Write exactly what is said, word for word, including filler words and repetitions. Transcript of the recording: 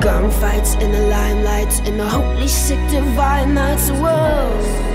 Gunfights in the limelight, in the holy sick divine nights. Whoa.